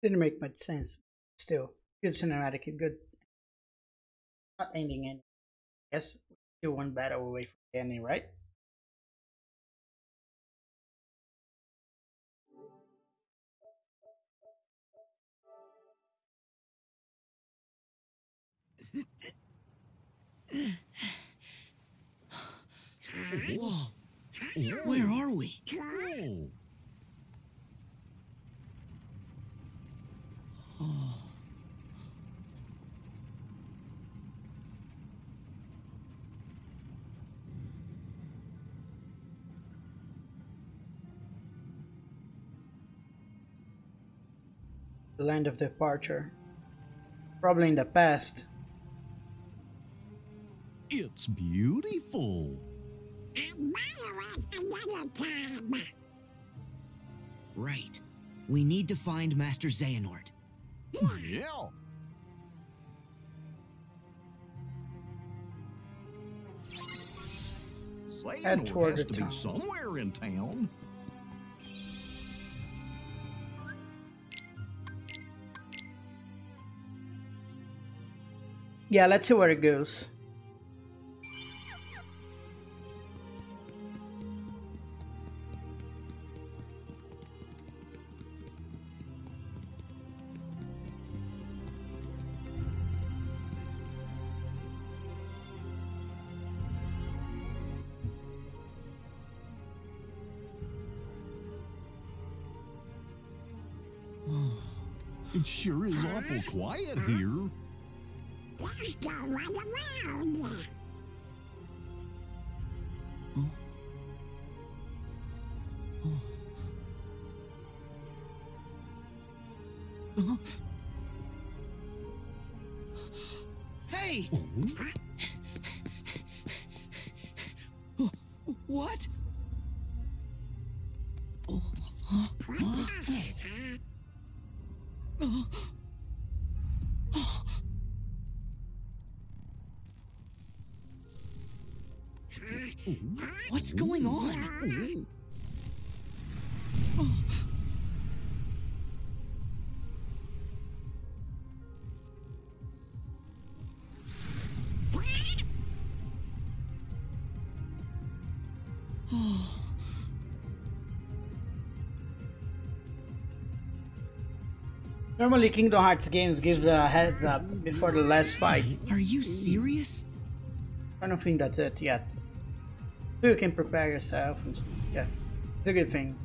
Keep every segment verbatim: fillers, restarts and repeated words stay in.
Didn't make much sense. Still, good cinematic, good. Not ending any. Guess still one battle away from the ending, right? Whoa! Where are we? Oh. The land of departure. Probably in the past. It's beautiful. Right. We need to find Master Xehanort. Yeah. Head Xehanort toward has the to town. be somewhere in town. Yeah, let's see where it goes. It sure is awful quiet here. Just go run around. Huh? Oh. Uh-huh. Hey! Oh. What? Oh. Huh? Huh? Oh. Oh. What's going on? Oh. Oh. Normally, Kingdom Hearts games gives a heads up before the last fight. Are you serious? I don't think that's it yet. So you can prepare yourself and yeah, it's a good thing.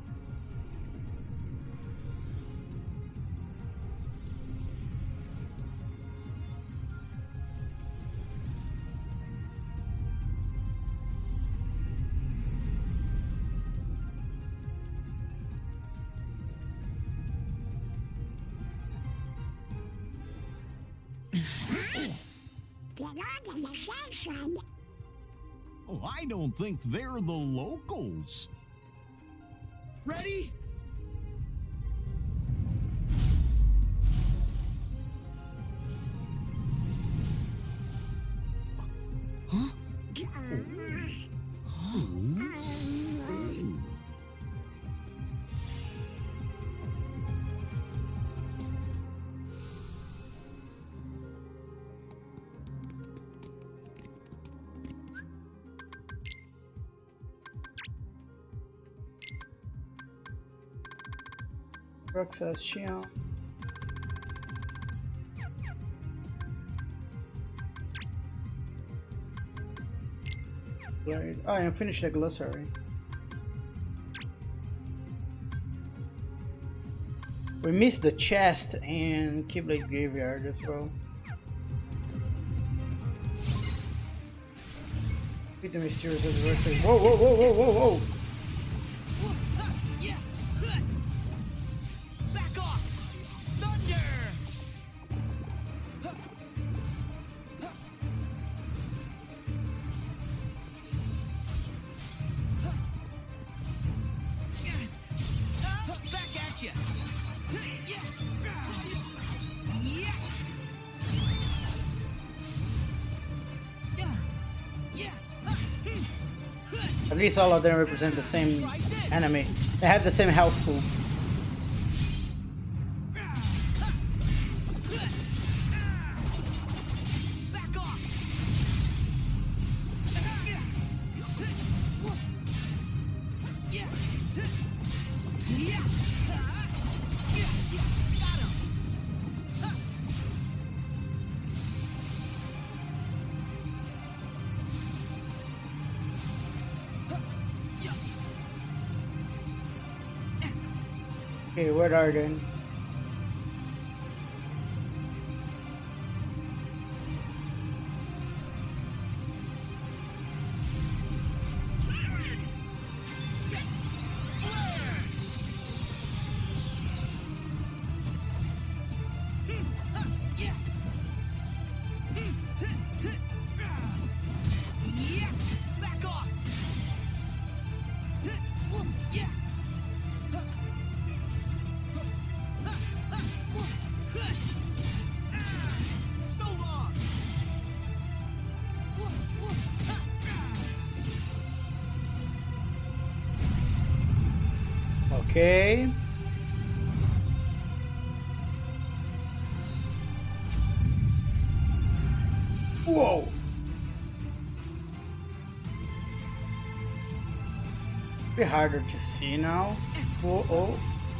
Get on to the station. Oh, I don't think they're the locals. Ready? Huh? Huh? Brooke says Shion. Right. Oh, I finished the glossary. We missed the chest and Keyblade Graveyard as well. Beat the mysterious adversary. Whoa, whoa, whoa, whoa, whoa, whoa! Back off! Thunder! Back at you! At least all of them represent the same enemy. They have the same health pool. Okay, where are they? Okay. Whoa. Bit harder to see now. Whoa, oh.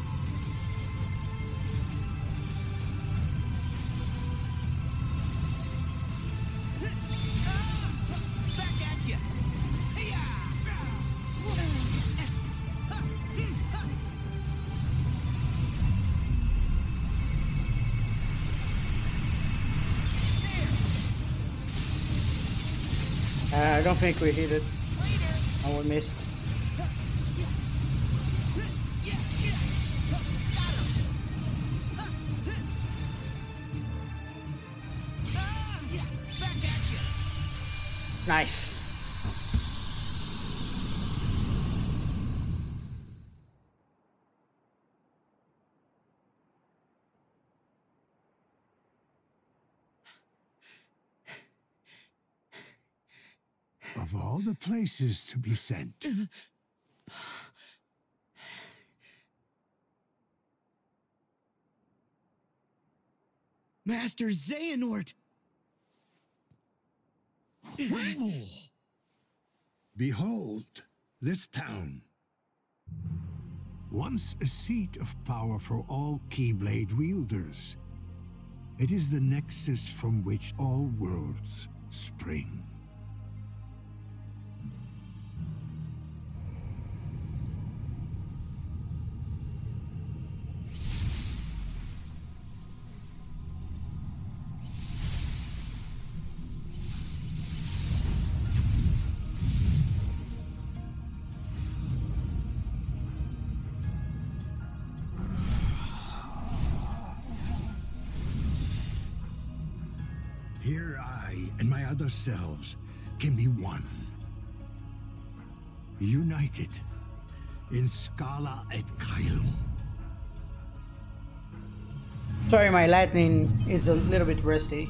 Uh, I don't think we hit it. Oh, we missed. Nice. Of all the places to be sent. Master Xehanort! Behold, this town. Once a seat of power for all Keyblade wielders. It is the nexus from which all worlds spring. Here I and my other selves can be one. United in Scala et Caelum. Sorry, my lightning is a little bit rusty.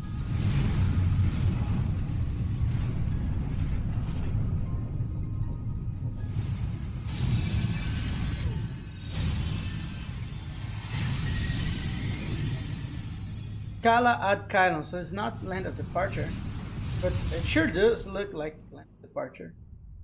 Scala ad Caelum, so it's not land of departure, but it sure does look like land of departure.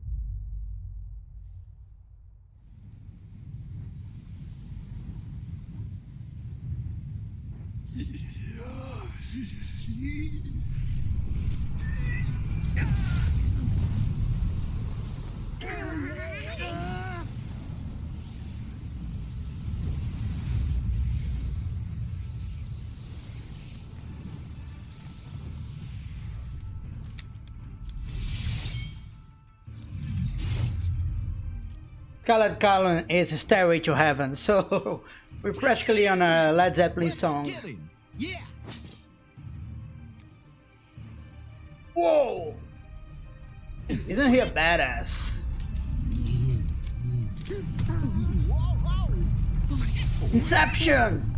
Colored Colin is a Stairway to Heaven, so we're practically on a Led Zeppelin song. Yeah! Whoa! Isn't he a badass? Inception!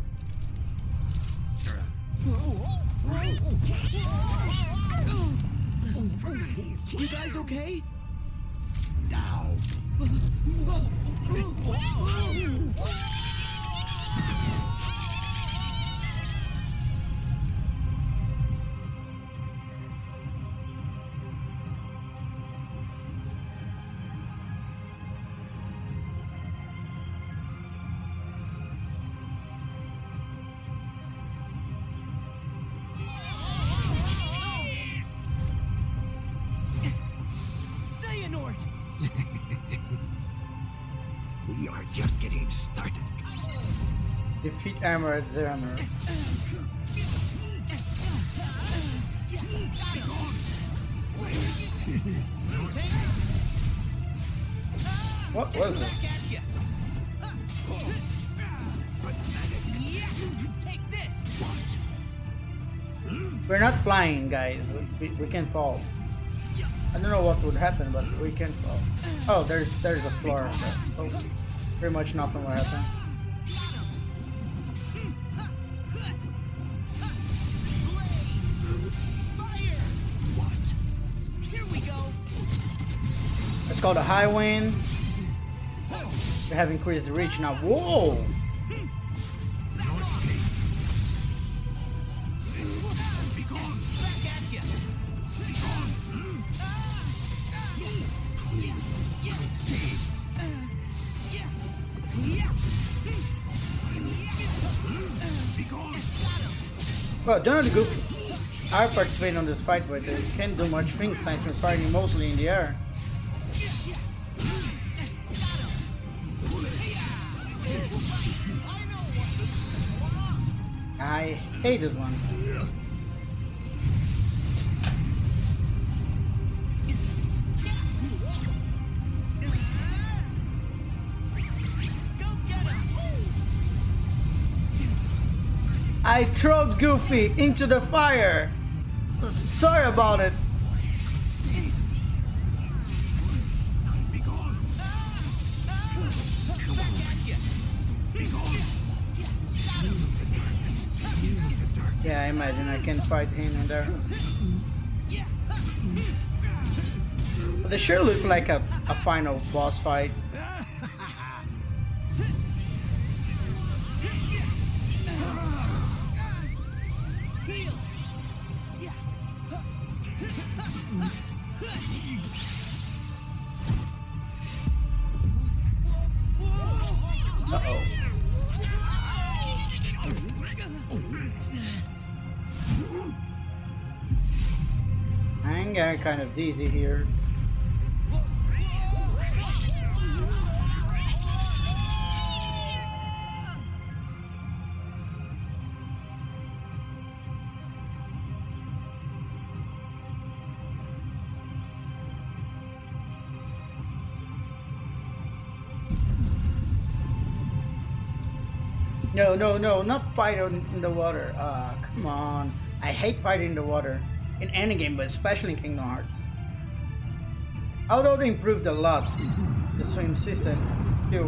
You guys okay? Now. Xehanort! We are just getting started. Defeat armor at zero armor. What was it? We're not flying, guys. We, we, we can fall. I don't know what would happen, but we can fall. Oh, there's there's a floor. So pretty much nothing will happen. It's called a high wind. We have increased the reach now. Whoa! Well, Donald the Goofy, I participated on this fight, but they can't do much things since we're fighting mostly in the air. I hate this one. I threw Goofy into the fire. Sorry about it. Yeah, I imagine I can fight him in there. But they sure look like a, a final boss fight. Uh-oh. I'm getting kind of dizzy here. No, no, no, not fight in the water. Ah, uh, come on. I hate fighting in the water. In any game, but especially in Kingdom Hearts. Although they improved a lot, the swim system, still.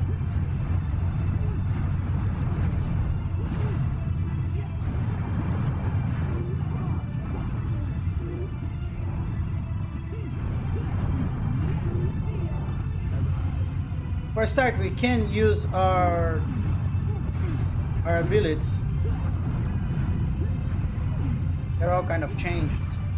For a start, we can use our our abilities. They're all kind of changed.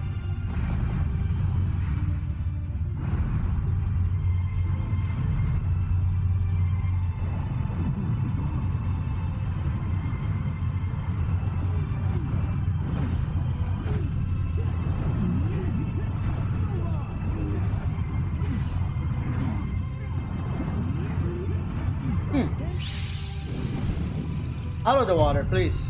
Hmm. Out of the water, please.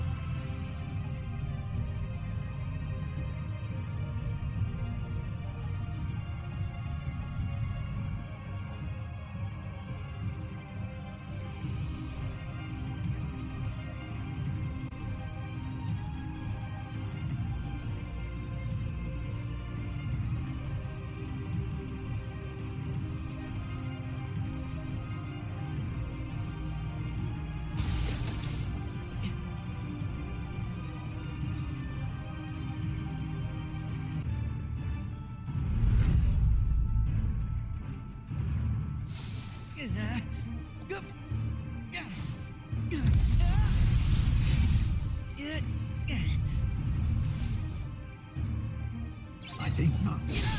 I think not.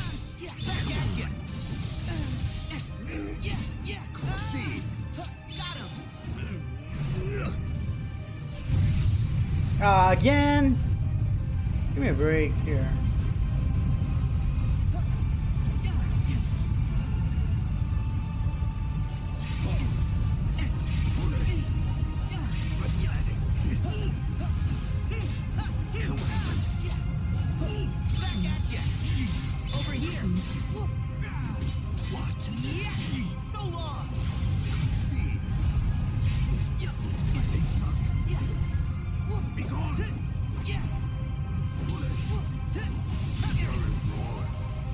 Uh, again? Give me a break here.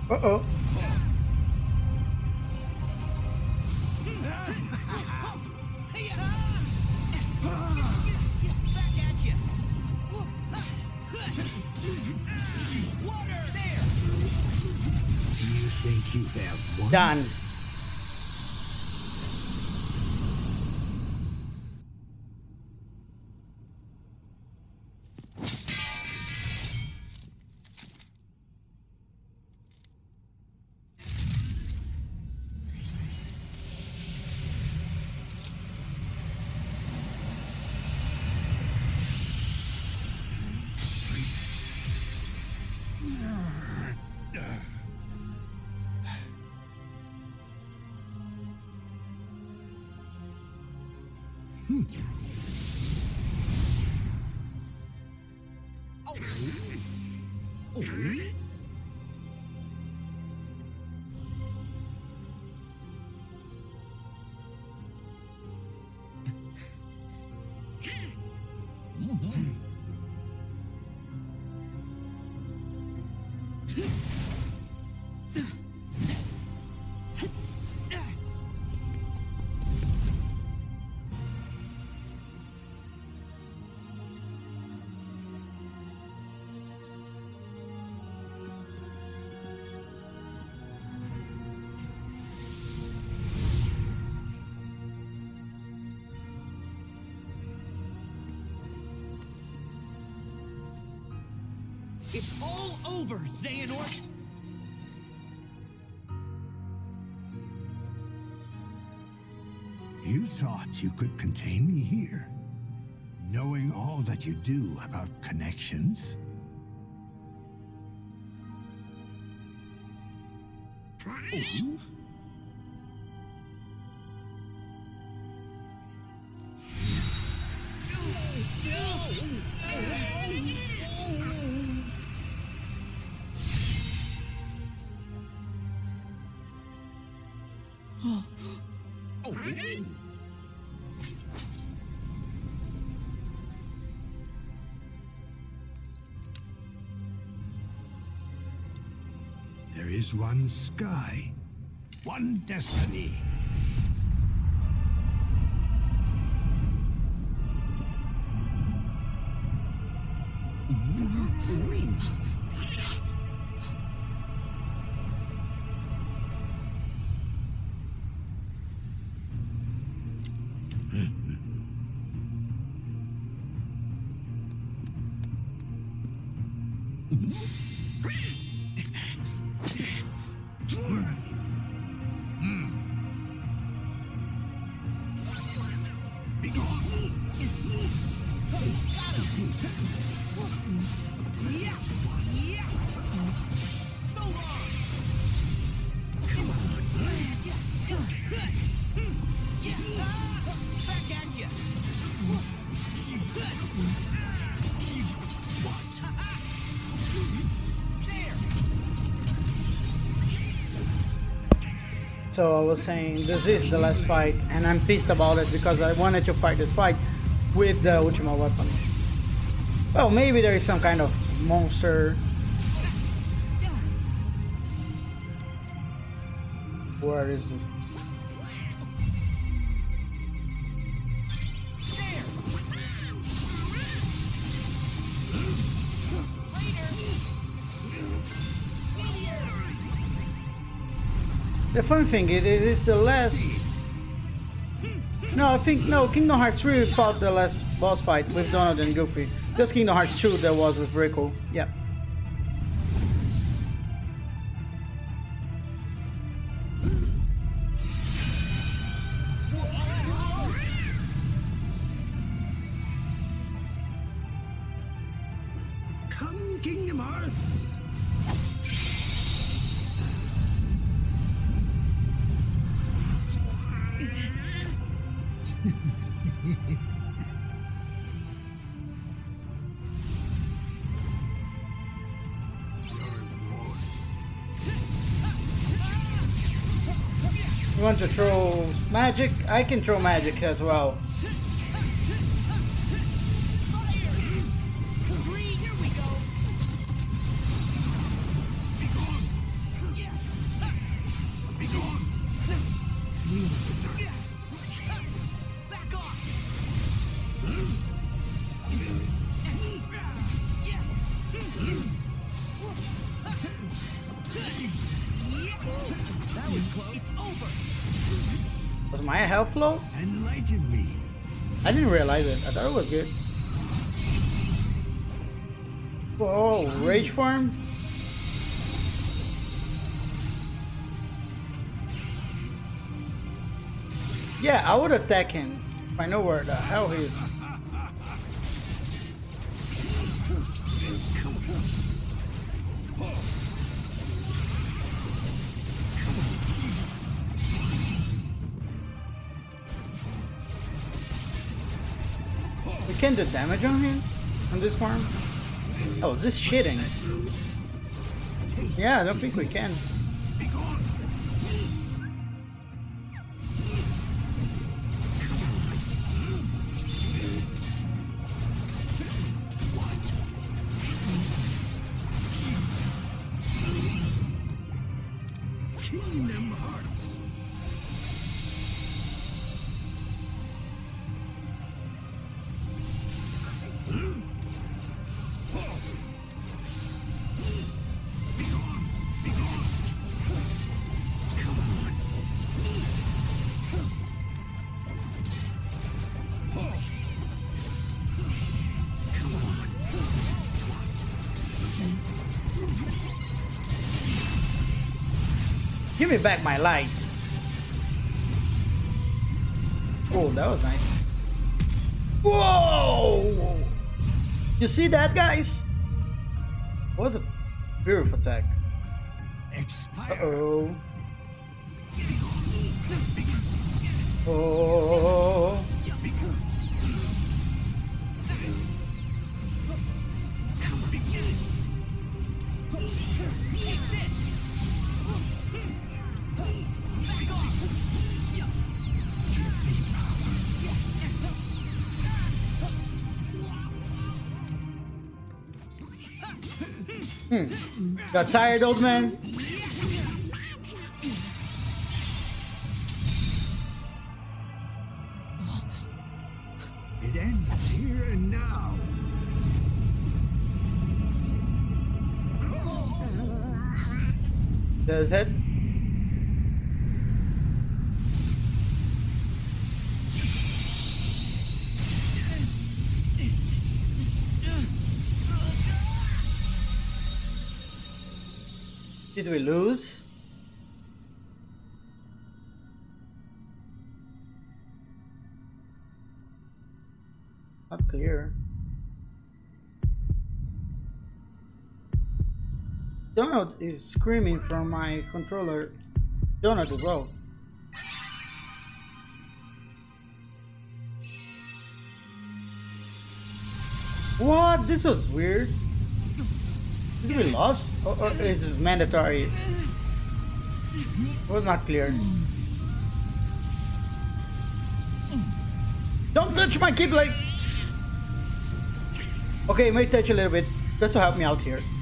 Uh-oh. You think you have won? Done. Hmm. Oh. Oh. Mm-hmm. It's all over, Xehanort! You thought you could contain me here, knowing all that you do about connections? Oh. There is one sky, one destiny. So I was saying this is the last fight, and I'm pissed about it because I wanted to fight this fight with the Ultima weapon. Well, maybe there is some kind of monster. Where is this? The fun thing, it, it is the last... No, I think, no, Kingdom Hearts three fought the last boss fight with Donald and Goofy. Just Kingdom Hearts two that was with Rico. Yeah. Come, Kingdom Hearts! You want to throw magic? I can throw magic as well. Am I a health flow? Enlighten me. I didn't realize it. I thought it was good. Whoa, rage form? Yeah, I would attack him if I know where the hell he is. We can do damage on him? On this farm? Oh, is this shitting? Yeah, I don't think we can. Kingdom Hearts. Give me back my light. Oh, that was nice. Whoa! You see that, guys? What was a beautiful attack? Expire. Uh-oh. Oh. Hmm. Got tired, old man? It ends here and now. Does it? Did we lose? Not clear. Donut is screaming from my controller. Donut as well. What? This was weird. Did we lost? Or, or is this mandatory? It was not clear. Don't touch my keyblade! Okay, may touch a little bit just to help me out here.